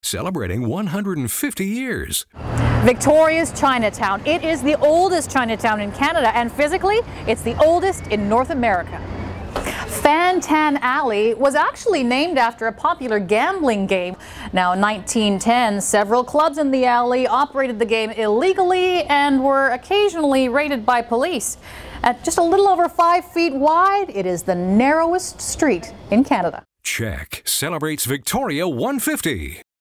celebrating 150 years. Victoria's Chinatown. It is the oldest Chinatown in Canada, and physically, it's the oldest in North America. Fan Tan Alley was actually named after a popular gambling game. Now, in 1910, several clubs in the alley operated the game illegally and were occasionally raided by police. At just a little over 5 feet wide, it is the narrowest street in Canada. Check celebrates Victoria 150.